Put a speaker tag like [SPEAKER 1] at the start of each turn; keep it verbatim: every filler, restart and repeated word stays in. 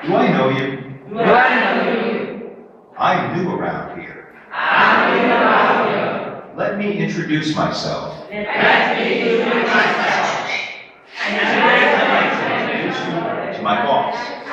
[SPEAKER 1] Do I know you?
[SPEAKER 2] Do I know you?
[SPEAKER 1] I'm new around here.
[SPEAKER 2] I'm new around here.
[SPEAKER 1] Let me introduce myself.
[SPEAKER 2] Let me introduce myself.
[SPEAKER 1] And introduce you to my boss.